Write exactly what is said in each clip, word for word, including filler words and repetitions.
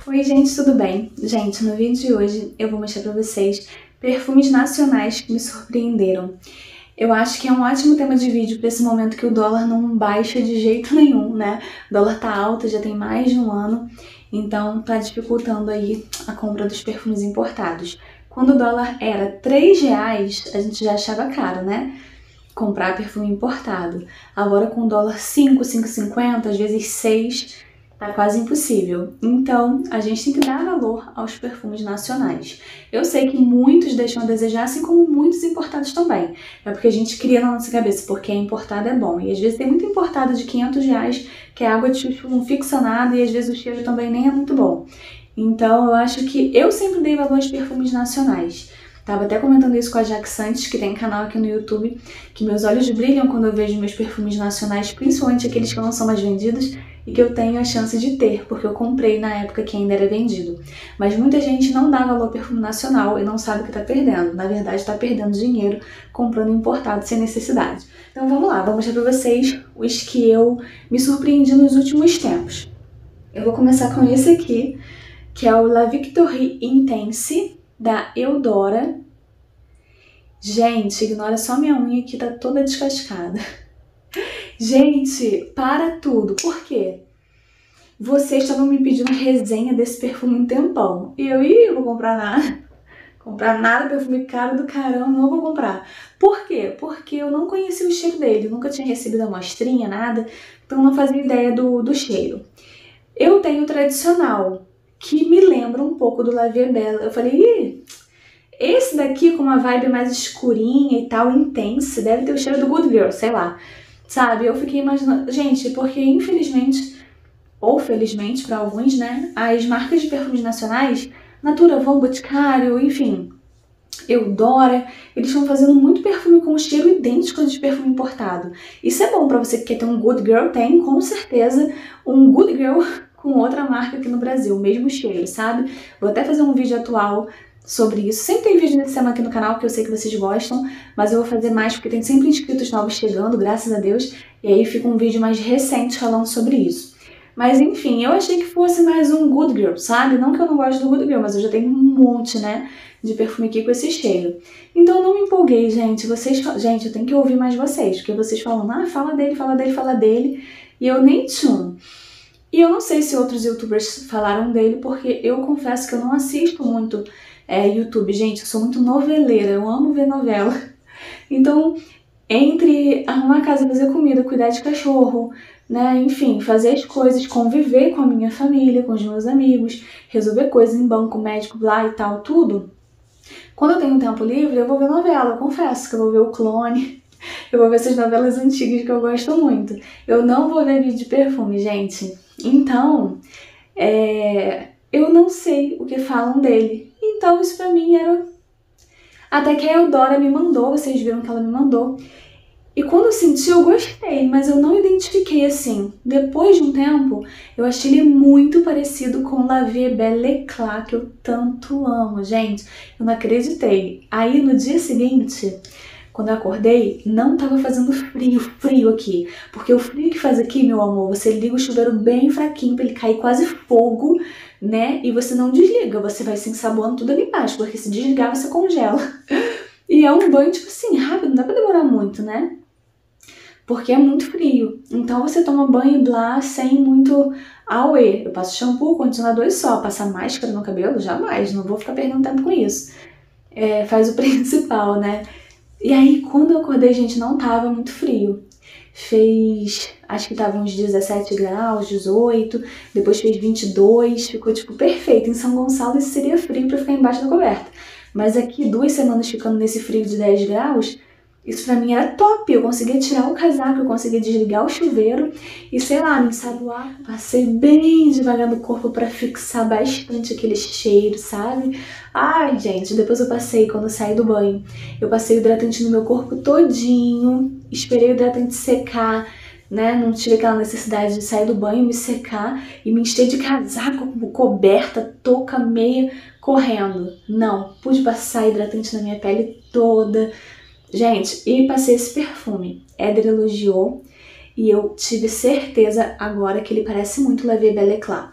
Oi gente, tudo bem? Gente, no vídeo de hoje eu vou mostrar pra vocês perfumes nacionais que me surpreenderam. Eu acho que é um ótimo tema de vídeo para esse momento que o dólar não baixa de jeito nenhum, né? O dólar tá alto, já tem mais de um ano, então tá dificultando aí a compra dos perfumes importados. Quando o dólar era três reais, a gente já achava caro, né? Comprar perfume importado. Agora com o dólar cinco, cinco e cinquenta, às vezes seis, tá quase impossível. Então, a gente tem que dar valor aos perfumes nacionais. Eu sei que muitos deixam a desejar, assim como muitos importados também. É porque a gente cria na nossa cabeça, porque importado é bom. E às vezes tem muito importado de quinhentos reais, que é água de chuchu não fixa nada, e às vezes o cheiro também nem é muito bom. Então, eu acho que eu sempre dei valor aos perfumes nacionais. Tava até comentando isso com a Jaque Santos, que tem canal aqui no YouTube, que meus olhos brilham quando eu vejo meus perfumes nacionais, principalmente aqueles que não são mais vendidos e que eu tenho a chance de ter, porque eu comprei na época que ainda era vendido. Mas muita gente não dá valor ao perfume nacional e não sabe o que tá perdendo. Na verdade, tá perdendo dinheiro comprando importado sem necessidade. Então vamos lá, vou mostrar pra vocês os que eu me surpreendi nos últimos tempos. Eu vou começar com esse aqui, que é o La Victorie Intense, da Eudora. Gente, ignora só minha unha que tá toda descascada. Gente, para tudo. Por quê? Vocês estavam me pedindo resenha desse perfume um tempão. E eu, ih, vou comprar nada. Comprar nada, perfume caro do caramba, não vou comprar. Por quê? Porque eu não conhecia o cheiro dele. Nunca tinha recebido amostrinha, nada. Então não fazia ideia do, do cheiro. Eu tenho o tradicional, que me lembra um pouco do La Vie Belle. Eu falei, ih, esse daqui com uma vibe mais escurinha e tal, intensa, deve ter o cheiro do Good Girl, sei lá. Sabe, eu fiquei imaginando... Gente, porque infelizmente, ou felizmente para alguns, né, as marcas de perfumes nacionais, Natura, Von, Boticário, enfim, Eudora, eles estão fazendo muito perfume com um cheiro idêntico de perfume importado. Isso é bom para você que quer ter um Good Girl, tem com certeza um Good Girl com outra marca aqui no Brasil, o mesmo cheiro, sabe? Vou até fazer um vídeo atual sobre isso. Sempre tem vídeo desse tema aqui no canal, que eu sei que vocês gostam, mas eu vou fazer mais porque tem sempre inscritos novos chegando, graças a Deus, e aí fica um vídeo mais recente falando sobre isso. Mas enfim, eu achei que fosse mais um Good Girl, sabe? Não que eu não gosto do Good Girl, mas eu já tenho um monte, né, de perfume aqui com esse cheiro. Então eu não me empolguei, gente. Vocês, gente, eu tenho que ouvir mais vocês, porque vocês falam, ah, fala dele, fala dele, fala dele, e eu nem tchum. E eu não sei se outros youtubers falaram dele, porque eu confesso que eu não assisto muito é, YouTube. Gente, eu sou muito noveleira, eu amo ver novela. Então, entre arrumar a casa, fazer comida, cuidar de cachorro, né, enfim, fazer as coisas, conviver com a minha família, com os meus amigos, resolver coisas em banco, médico, lá e tal, tudo. Quando eu tenho um tempo livre, eu vou ver novela, eu confesso que eu vou ver o Clone. Eu vou ver essas novelas antigas que eu gosto muito. Eu não vou ver vídeo de perfume, gente. Então, é... eu não sei o que falam dele. Então, isso pra mim era... Até que a Eudora me mandou, vocês viram que ela me mandou. E quando eu senti, eu gostei, mas eu não identifiquei assim. Depois de um tempo, eu achei ele muito parecido com La Vie Belle Eclat, que eu tanto amo, gente. Eu não acreditei. Aí, no dia seguinte... Quando eu acordei, não tava fazendo frio, frio aqui. Porque o frio que faz aqui, meu amor, você liga o chuveiro bem fraquinho pra ele cair quase fogo, né? E você não desliga, você vai se ensaboando tudo ali embaixo, porque se desligar você congela. E é um banho, tipo assim, rápido, não dá pra demorar muito, né? Porque é muito frio. Então você toma banho e blá, sem muito auê. Eu passo shampoo, condicionador e só. Passar máscara no cabelo? Jamais, não vou ficar perdendo tempo com isso. É, faz o principal, né? E aí, quando eu acordei, gente, não tava muito frio. Fez, acho que tava uns dezessete graus, dezoito, depois fez vinte e dois, ficou, tipo, perfeito. Em São Gonçalo isso seria frio pra ficar embaixo da coberta. Mas aqui, duas semanas ficando nesse frio de dez graus, isso pra mim era top. Eu conseguia tirar o casaco, eu conseguia desligar o chuveiro e, sei lá, me ensaboar. Passei bem devagar no corpo pra fixar bastante aquele cheiro, sabe? Ai, gente, depois eu passei, quando eu saí do banho, eu passei o hidratante no meu corpo todinho, esperei o hidratante secar, né? Não tive aquela necessidade de sair do banho, me secar e me encher de casaco, coberta, touca, meia, correndo. Não, pude passar hidratante na minha pele toda. Gente, e passei esse perfume. Éder elogiou e eu tive certeza agora que ele parece muito La Vie Belle Eclat.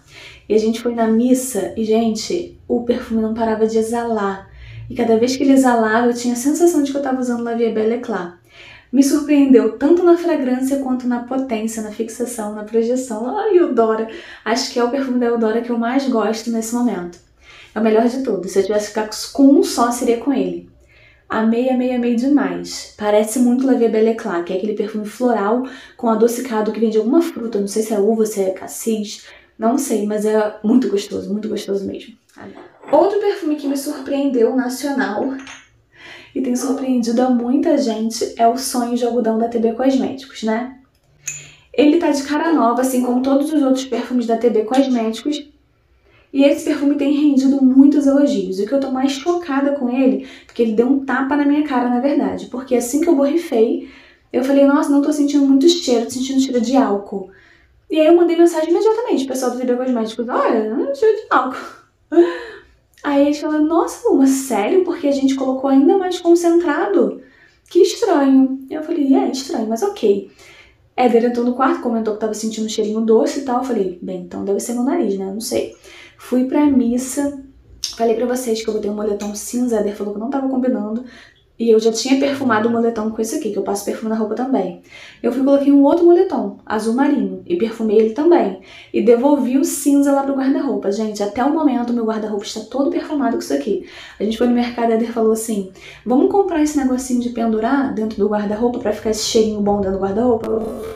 E a gente foi na missa e, gente, o perfume não parava de exalar. E cada vez que ele exalava, eu tinha a sensação de que eu estava usando La Vie est Belle Eclat. Me surpreendeu tanto na fragrância quanto na potência, na fixação, na projeção. Ai, Eudora! Acho que é o perfume da Eudora que eu mais gosto nesse momento. É o melhor de todos. Se eu tivesse que ficar com um só, seria com ele. Amei, amei, amei demais. Parece muito La Vie est Belle Eclat, que é aquele perfume floral com adocicado que vem de alguma fruta. Não sei se é uva, se é cassis, não sei, mas é muito gostoso, muito gostoso mesmo. Outro perfume que me surpreendeu, nacional, e tem surpreendido a muita gente, é o Sonho de Algodão da T B Cosméticos, né? Ele tá de cara nova, assim como todos os outros perfumes da T B Cosméticos, e esse perfume tem rendido muitos elogios. E o que eu tô mais chocada com ele, porque ele deu um tapa na minha cara, na verdade. Porque assim que eu borrifei, eu falei, nossa, não tô sentindo muito cheiro, tô sentindo cheiro de álcool. E aí eu mandei mensagem imediatamente, pessoal do T B Cosméticos, olha, não é cheiro de álcool. Aí eles falaram, nossa, Luma, sério? Porque a gente colocou ainda mais concentrado? Que estranho. Eu falei, é, estranho, mas ok. Éder entrou no quarto, comentou que tava sentindo um cheirinho doce e tal. Eu falei, bem, então deve ser meu nariz, né? Não sei. Fui pra missa, falei pra vocês que eu botei um moletom cinza, Éder falou que não tava combinando. E eu já tinha perfumado o moletom com esse aqui, que eu passo perfume na roupa também. Eu fui e coloquei um outro moletom, azul marinho, e perfumei ele também. E devolvi o cinza lá pro guarda-roupa. Gente, até o momento meu guarda-roupa está todo perfumado com isso aqui. A gente foi no mercado e a Éder falou assim, vamos comprar esse negocinho de pendurar dentro do guarda-roupa pra ficar esse cheirinho bom dentro do guarda-roupa?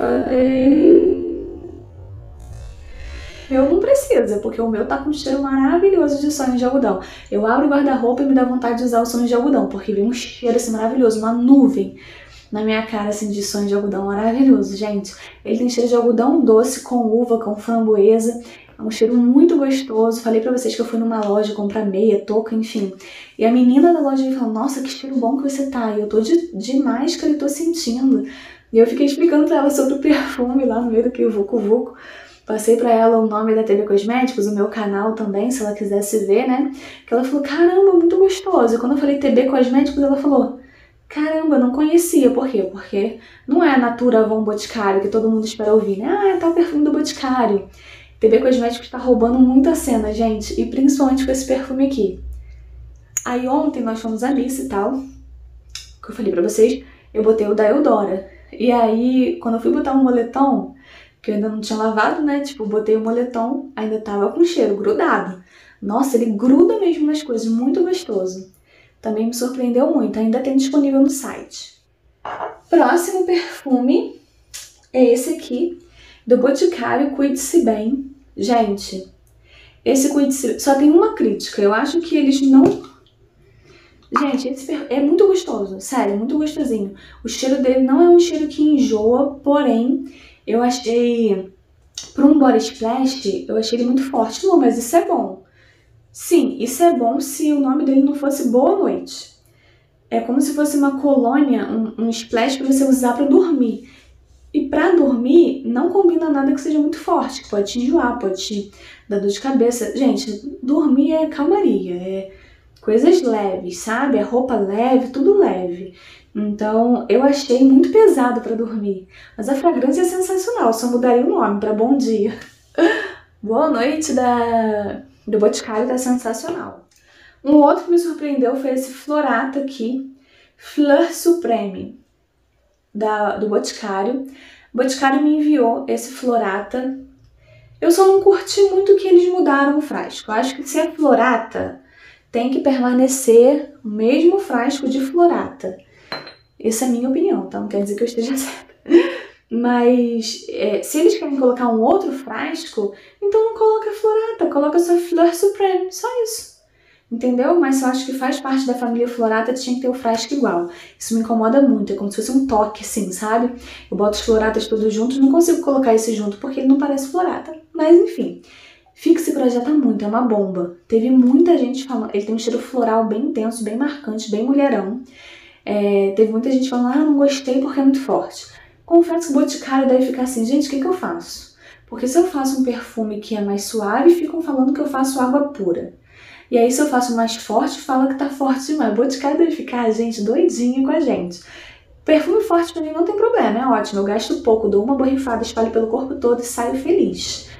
Eu não precisa, porque o meu tá com um cheiro maravilhoso de sonho de algodão. Eu abro o guarda-roupa e me dá vontade de usar o sonho de algodão, porque vem um cheiro assim maravilhoso, uma nuvem na minha cara assim de sonho de algodão maravilhoso, gente. Ele tem cheiro de algodão doce com uva, com framboesa. É um cheiro muito gostoso. Falei pra vocês que eu fui numa loja comprar meia, touca, enfim. E a menina da loja me falou, nossa, que cheiro bom que você tá. E eu tô de, de máscara e tô sentindo. E eu fiquei explicando pra ela sobre o perfume lá no meio do que o Vucu Vucu. Passei pra ela o nome da T B Cosméticos, o meu canal também, se ela quisesse ver, né? Que ela falou, caramba, muito gostoso. E quando eu falei T B Cosméticos, ela falou, caramba, não conhecia. Por quê? Porque não é a Natura Von Boticário, que todo mundo espera ouvir, né? Ah, é tal perfume do Boticário. T B Cosméticos tá roubando muita cena, gente. E principalmente com esse perfume aqui. Aí ontem nós fomos à missa e tal, que eu falei pra vocês, eu botei o da Eudora. E aí, quando eu fui botar um moletom, que eu ainda não tinha lavado, né? Tipo, botei o moletom, ainda tava com cheiro grudado. Nossa, ele gruda mesmo nas coisas, muito gostoso. Também me surpreendeu muito, ainda tem disponível no site. Próximo perfume é esse aqui, do Boticário, Cuide-se Bem. Gente, esse Cuide-se... Só tem uma crítica, eu acho que eles não... Gente, esse perfume é muito gostoso, sério, muito gostosinho. O cheiro dele não é um cheiro que enjoa, porém... Eu achei, para um body splash, eu achei ele muito forte. Não, mas isso é bom. Sim, isso é bom se o nome dele não fosse Boa Noite. É como se fosse uma colônia, um, um splash para você usar para dormir. E para dormir, não combina nada que seja muito forte, que pode te enjoar, pode te dar dor de cabeça. Gente, dormir é calmaria, é coisas leves, sabe? É roupa leve, tudo leve. Então, eu achei muito pesado pra dormir. Mas a fragrância é sensacional, só mudaria o nome pra Bom Dia. Boa Noite da... do Boticário tá sensacional. Um outro que me surpreendeu foi esse Florata aqui, Fleur Supreme, da... do Boticário. O Boticário me enviou esse Florata. Eu só não curti muito que eles mudaram o frasco. Eu acho que se é Florata, tem que permanecer o mesmo frasco de Florata. Essa é a minha opinião, tá? Não quer dizer que eu esteja certa. Mas é, se eles querem colocar um outro frasco, então não coloca Florata, coloca só Fleur Supreme, só isso. Entendeu? Mas eu acho que faz parte da família Florata, tinha que ter o frasco igual. Isso me incomoda muito, é como se fosse um toque assim, sabe? Eu boto os Floratas todos juntos, não consigo colocar esse junto porque ele não parece Florata. Mas enfim, Fixe projeta muito, é uma bomba. Teve muita gente falando, ele tem um cheiro floral bem intenso, bem marcante, bem mulherão. É, teve muita gente falando, ah, não gostei porque é muito forte. Confesso que o Boticário deve ficar assim, gente, o que, que eu faço? Porque se eu faço um perfume que é mais suave, ficam falando que eu faço água pura. E aí se eu faço mais forte, fala que tá forte demais. O Boticário deve ficar, gente, doidinha com a gente. Perfume forte pra mim não tem problema, é ótimo. Eu gasto pouco, dou uma borrifada, espalho pelo corpo todo e saio feliz.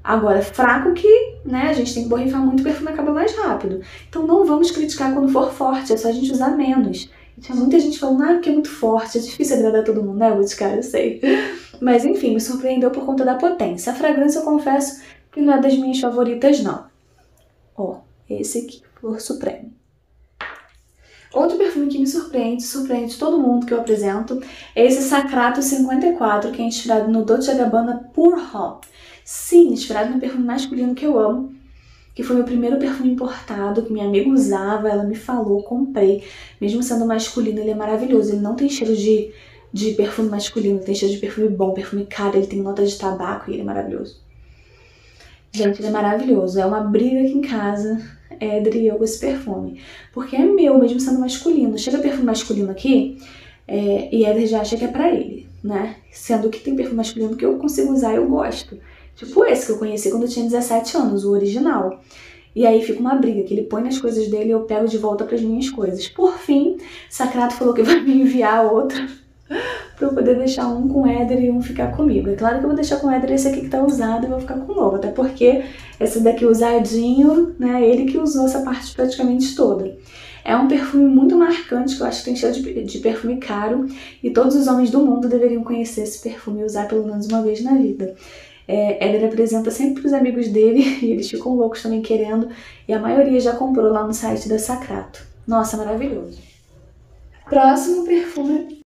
Agora, fraco que, né, a gente tem que borrifar muito, o perfume acaba mais rápido. Então não vamos criticar quando for forte, é só a gente usar menos. E tinha muita gente falando, ah, porque é muito forte, é difícil agradar todo mundo, né, Boticário, eu sei. Mas enfim, me surpreendeu por conta da potência. A fragrância, eu confesso que não é das minhas favoritas, não. Ó, esse aqui, Flor Supreme. Outro perfume que me surpreende, surpreende todo mundo que eu apresento, é esse Sacrato cinquenta e quatro, que é inspirado no Dolce and Gabbana Pour Homme. Sim, inspirado no perfume masculino que eu amo, que foi meu primeiro perfume importado, que minha amiga usava, ela me falou, comprei. Mesmo sendo masculino, ele é maravilhoso, ele não tem cheiro de, de perfume masculino, tem cheiro de perfume bom, perfume caro, ele tem nota de tabaco e ele é maravilhoso. Gente, ele é maravilhoso, é uma briga aqui em casa, Éder e eu com esse perfume, porque é meu, mesmo sendo masculino. Chega perfume masculino aqui, é, e Éder já acha que é pra ele, né? Sendo que tem perfume masculino que eu consigo usar e eu gosto. Tipo esse que eu conheci quando eu tinha dezessete anos, o original. E aí fica uma briga, que ele põe nas coisas dele e eu pego de volta pras minhas coisas. Por fim, Sacrato falou que vai me enviar outro pra eu poder deixar um com o Éder e um ficar comigo. É claro que eu vou deixar com o Éder esse aqui que tá usado e vou ficar com o novo, até porque esse daqui usadinho, né, ele que usou essa parte praticamente toda. É um perfume muito marcante, que eu acho que tem cheiro de, de perfume caro, e todos os homens do mundo deveriam conhecer esse perfume e usar pelo menos uma vez na vida. É, Éder apresenta sempre pros amigos dele, e eles ficam loucos também querendo, e a maioria já comprou lá no site da Sacrato. Nossa, maravilhoso. Próximo perfume...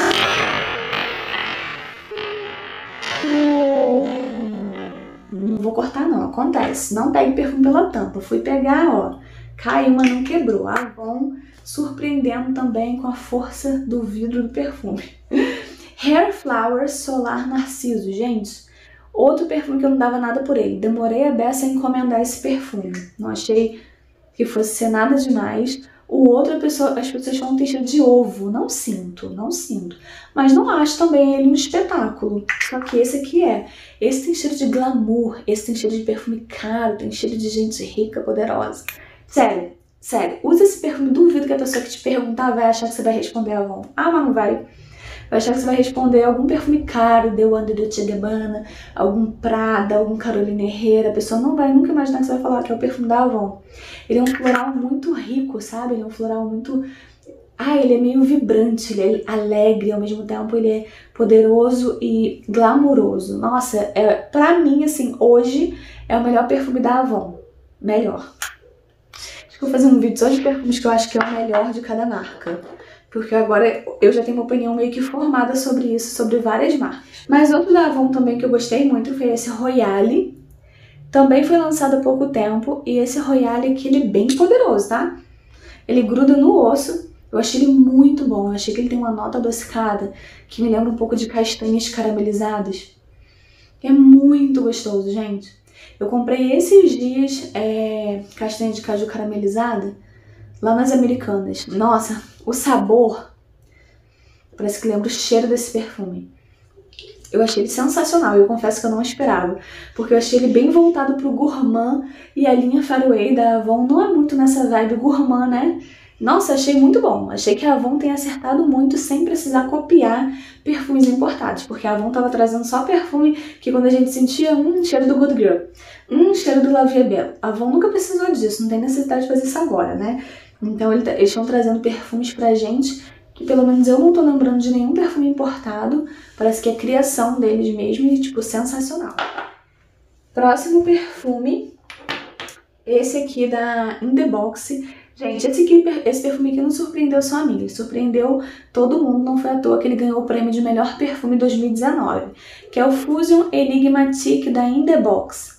Não vou cortar não, acontece. Não pegue perfume pela tampa. Fui pegar, ó, caiu, mas não quebrou. Avon surpreendendo também com a força do vidro do perfume. Hair Flowers Solar Narciso, gente. Outro perfume que eu não dava nada por ele. Demorei a beça a encomendar esse perfume. Não achei que fosse ser nada demais. O outro, a pessoa, as pessoas falam que tem cheiro de ovo. Não sinto, não sinto. Mas não acho também ele um espetáculo. Só que esse aqui é. Esse tem cheiro de glamour. Esse tem cheiro de perfume caro. Tem cheiro de gente rica, poderosa. Sério, sério. Usa esse perfume. Duvido que a pessoa que te perguntar vai achar que você vai responder Avon. Ah, mas não vai. Vai achar que você vai responder algum perfume caro, The One do Dolce and Gabbana, algum Prada, algum Carolina Herrera. A pessoa não vai nunca imaginar que você vai falar que é o perfume da Avon. Ele é um floral muito rico, sabe? Ele é um floral muito... Ah, ele é meio vibrante, ele é alegre, ao mesmo tempo ele é poderoso e glamuroso. Nossa, é, pra mim, assim, hoje é o melhor perfume da Avon. Melhor. Acho que eu vou fazer um vídeo só de perfumes que eu acho que é o melhor de cada marca. Porque agora eu já tenho uma opinião meio que formada sobre isso, sobre várias marcas. Mas outro da Avon também que eu gostei muito foi esse Royale. Também foi lançado há pouco tempo. E esse Royale aqui, ele é bem poderoso, tá? Ele gruda no osso. Eu achei ele muito bom. Eu achei que ele tem uma nota adocicada que me lembra um pouco de castanhas caramelizadas. É muito gostoso, gente. Eu comprei esses dias é, castanha de caju caramelizada lá nas Americanas. Nossa, o sabor parece que lembra o cheiro desse perfume. Eu achei ele sensacional, eu confesso que eu não esperava, porque eu achei ele bem voltado pro gourmand, e a linha Faraway da Avon não é muito nessa vibe gourmand, né? Nossa, achei muito bom. Achei que a Avon tem acertado muito sem precisar copiar perfumes importados, porque a Avon tava trazendo só perfume que quando a gente sentia um cheiro do Good Girl, um cheiro do La Vie est Belle. A Avon nunca precisou disso, não tem necessidade de fazer isso agora, né? Então eles estão trazendo perfumes pra gente que pelo menos eu não tô lembrando de nenhum perfume importado. Parece que é criação deles mesmo e, tipo, sensacional. Próximo perfume, esse aqui da In The Box. Gente, esse, aqui, esse perfume aqui não surpreendeu só a mim, ele surpreendeu todo mundo, não foi à toa que ele ganhou o prêmio de melhor perfume dois mil e dezenove, que é o Fusion Enigmatique da In The Box.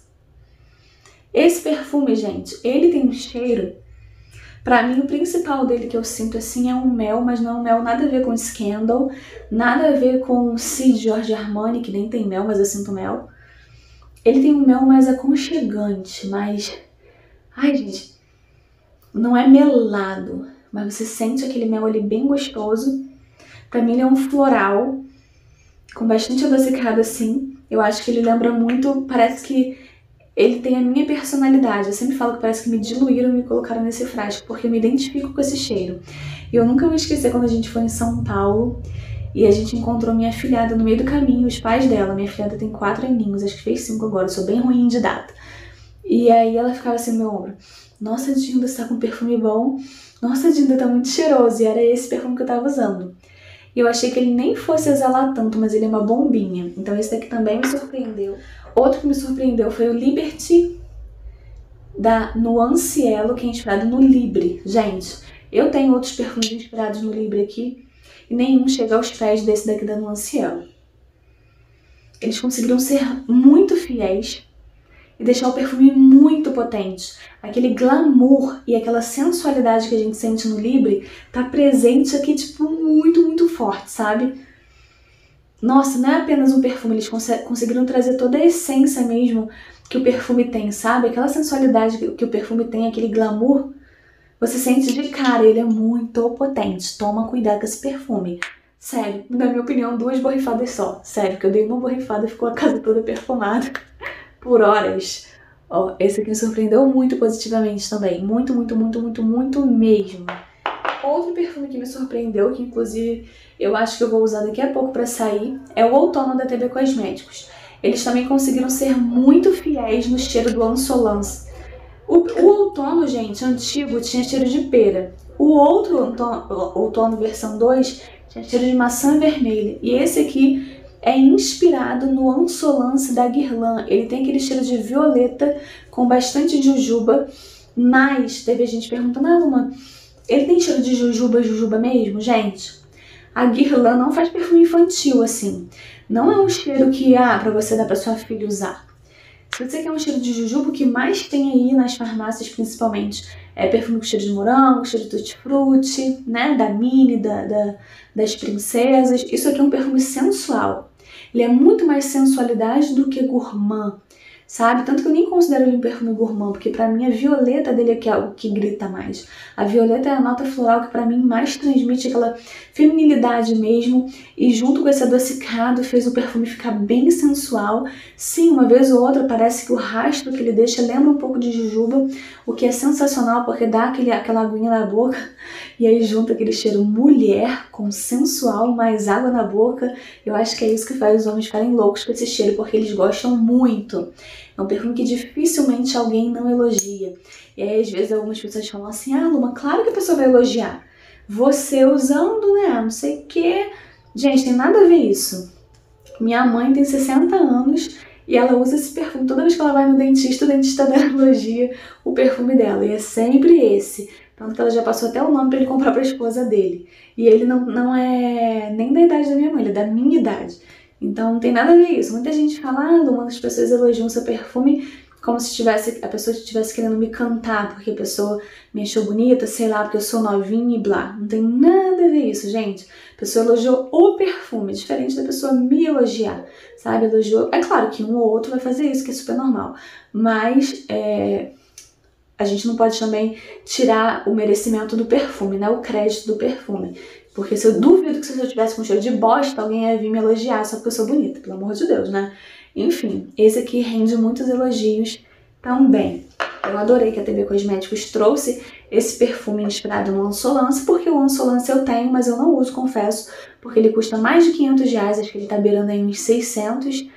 Esse perfume, gente, ele tem um cheiro... Pra mim, o principal dele que eu sinto assim é um mel, mas não é um mel nada a ver com Scandal, nada a ver com Cid Giorgio Armani, que nem tem mel, mas eu sinto mel. Ele tem um mel mais aconchegante, mais... Ai, gente, não é melado, mas você sente aquele mel ali bem gostoso. Pra mim, ele é um floral, com bastante adocicado assim. Eu acho que ele lembra muito, parece que... Ele tem a minha personalidade. Eu sempre falo que parece que me diluíram e me colocaram nesse frasco, porque eu me identifico com esse cheiro. E eu nunca vou esquecer quando a gente foi em São Paulo E a gente encontrou minha afilhada no meio do caminho, os pais dela. Minha afilhada tem quatro aninhos, acho que fez cinco agora, eu sou bem ruim de data. E aí ela ficava assim no meu ombro: nossa, Dinda, você tá com perfume bom. Nossa, Dinda, tá muito cheiroso. E era esse perfume que eu tava usando. E eu achei que ele nem fosse exalar tanto, mas ele é uma bombinha. Então esse daqui também me surpreendeu. Outro que me surpreendeu foi o Liberty da Nuance Yellow, que é inspirado no Libre. Gente, eu tenho outros perfumes inspirados no Libre aqui e nenhum chega aos pés desse daqui da Nuance Yellow. Eles conseguiram ser muito fiéis e deixar o perfume muito potente. Aquele glamour e aquela sensualidade que a gente sente no Libre tá presente aqui, tipo, muito, muito forte, sabe? Nossa, não é apenas um perfume, eles cons conseguiram trazer toda a essência mesmo que o perfume tem, sabe? Aquela sensualidade que, que o perfume tem, aquele glamour, você sente de cara, ele é muito potente. Toma cuidado com esse perfume. Sério, na minha opinião, duas borrifadas só. Sério, que eu dei uma borrifada e ficou a casa toda perfumada por horas. Ó, esse aqui me surpreendeu muito positivamente também. Muito, muito, muito, muito, muito mesmo. Outro perfume que me surpreendeu, que inclusive eu acho que eu vou usar daqui a pouco pra sair, é o Outono da T B Cosméticos. Eles também conseguiram ser muito fiéis no cheiro do Insolence. O, o Outono, gente, antigo, tinha cheiro de pera. O outro Outono, Outono versão dois tinha cheiro de maçã vermelha. E esse aqui é inspirado no Insolence da Guerlain. Ele tem aquele cheiro de violeta com bastante jujuba, mas teve gente perguntando: ah, Luma, ele tem cheiro de jujuba, jujuba mesmo? Gente, a Guerlain não faz perfume infantil assim. Não é um cheiro que, ah, pra você dar pra sua filha usar. Se você quer um cheiro de jujuba, o que mais tem aí nas farmácias, principalmente, é perfume com cheiro de morango, cheiro de tutti-frutti, né, da Mini, da, da, das princesas. Isso aqui é um perfume sensual. Ele é muito mais sensualidade do que gourmand, sabe? Tanto que eu nem considero ele um perfume gourmand, porque pra mim a violeta dele é que é o que grita mais. A violeta é a nota floral que pra mim mais transmite aquela feminilidade mesmo, e junto com esse adocicado fez o perfume ficar bem sensual. Sim, uma vez ou outra parece que o rastro que ele deixa lembra um pouco de jujuba, o que é sensacional porque dá aquele, aquela aguinha na boca, e aí junta aquele cheiro mulher com sensual, mais água na boca. Eu acho que é isso que faz os homens ficarem loucos com esse cheiro, porque eles gostam muito. É um perfume que dificilmente alguém não elogia. E aí às vezes algumas pessoas falam assim: ah, Luma, claro que a pessoa vai elogiar. Você usando, né, não sei o que. Gente, tem nada a ver isso. Minha mãe tem sessenta anos e ela usa esse perfume. Toda vez que ela vai no dentista, o dentista dela elogia o perfume dela. E é sempre esse. Tanto que ela já passou até o nome pra ele comprar pra esposa dele. E ele não, não é nem da idade da minha mãe, ele é da minha idade. Então não tem nada a ver isso. Muita gente fala: ah, Luma, as pessoas elogiam seu perfume como se tivesse, a pessoa estivesse querendo me cantar, porque a pessoa me achou bonita, sei lá, porque eu sou novinha e blá. Não tem nada a ver isso, gente. A pessoa elogiou o perfume, diferente da pessoa me elogiar, sabe? Elogiou. É claro que um ou outro vai fazer isso, que é super normal. Mas é, a gente não pode também tirar o merecimento do perfume, né? O crédito do perfume. Porque se eu duvido que se eu tivesse com cheiro de bosta, alguém ia vir me elogiar só porque eu sou bonita, pelo amor de Deus, né? Enfim, esse aqui rende muitos elogios também. Eu adorei que a T B Cosméticos trouxe esse perfume inspirado no Insolence, porque o Insolence eu tenho, mas eu não uso, confesso, porque ele custa mais de quinhentos reais, acho que ele tá beirando aí uns seiscentos,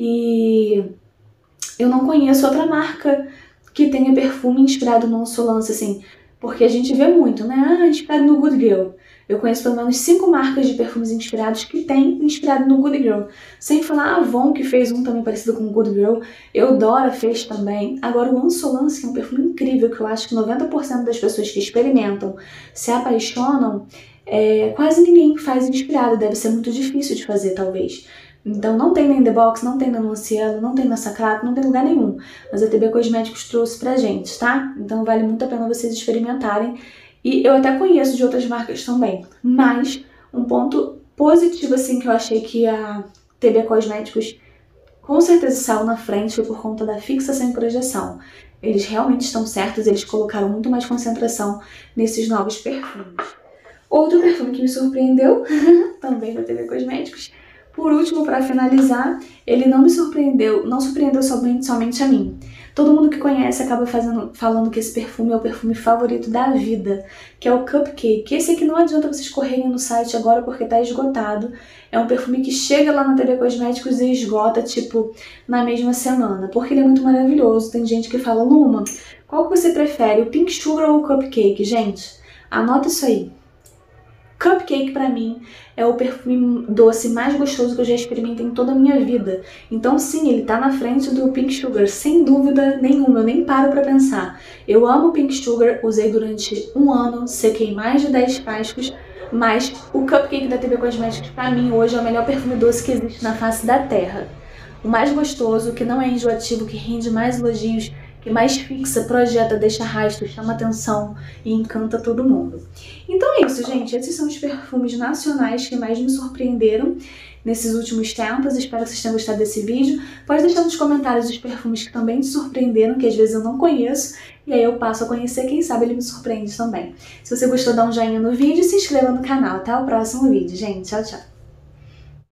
e eu não conheço outra marca que tenha perfume inspirado no Insolence, assim, porque a gente vê muito, né? Ah, inspirado no Good Girl. Eu conheço pelo menos cinco marcas de perfumes inspirados que tem inspirado no Good Girl. Sem falar a Avon, que fez um também parecido com o Good Girl. Eudora fez também. Agora o Insolence, que é um perfume incrível, que eu acho que noventa por cento das pessoas que experimentam se apaixonam, é, quase ninguém faz inspirado. Deve ser muito difícil de fazer, talvez. Então não tem na In The Box, não tem na Nuance Yellow, não tem na Sacrato, não tem lugar nenhum. Mas a T B Cosméticos trouxe pra gente, tá? Então vale muito a pena vocês experimentarem. E eu até conheço de outras marcas também. Mas um ponto positivo, assim, que eu achei que a T B Cosméticos com certeza saiu na frente foi por conta da fixação e projeção. Eles realmente estão certos, eles colocaram muito mais concentração nesses novos perfumes. Outro perfume que me surpreendeu, também da T B Cosméticos, Por último, para finalizar, ele não me surpreendeu, não surpreendeu somente, somente a mim. Todo mundo que conhece acaba fazendo, falando que esse perfume é o perfume favorito da vida, que é o Cupcake. Esse aqui não adianta vocês correrem no site agora porque tá esgotado. É um perfume que chega lá na T V Cosméticos e esgota, tipo, na mesma semana, porque ele é muito maravilhoso. Tem gente que fala, Luma, qual que você prefere, o Pink Sugar ou o Cupcake? Gente, anota isso aí. Cupcake, pra mim, é o perfume doce mais gostoso que eu já experimentei em toda a minha vida. Então, sim, ele tá na frente do Pink Sugar, sem dúvida nenhuma, eu nem paro pra pensar. Eu amo o Pink Sugar, usei durante um ano, sequei mais de dez frascos, mas o Cupcake da T V Cosméticos, pra mim, hoje é o melhor perfume doce que existe na face da Terra. O mais gostoso, que não é enjoativo, que rende mais elogios, que mais fixa, projeta, deixa rastro, chama atenção e encanta todo mundo. Então é isso, gente. Esses são os perfumes nacionais que mais me surpreenderam nesses últimos tempos. Espero que vocês tenham gostado desse vídeo. Pode deixar nos comentários os perfumes que também te surpreenderam, que às vezes eu não conheço, e aí eu passo a conhecer, quem sabe ele me surpreende também. Se você gostou, dá um joinha no vídeo e se inscreva no canal. Até o próximo vídeo, gente. Tchau, tchau.